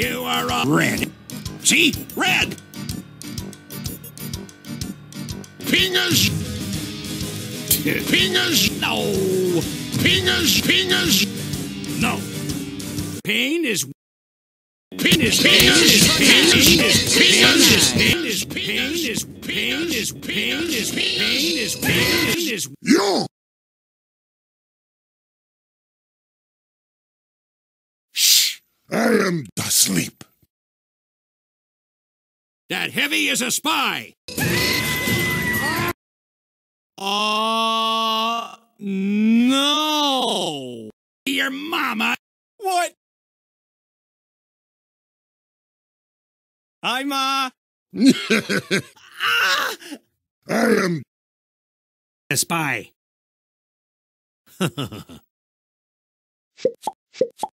You are all red. See? Red! Pingas! Pingas! No! Pingas! No! Pain is... Pain is... Pain is... Pain is... Pain is... Pain is... Pain is... Pain is... Pain is... Pain is... Pain is... Yo! Shh! I am asleep. That heavy is a spy! No! Your mama! What? Hi, Ma! I am A spy.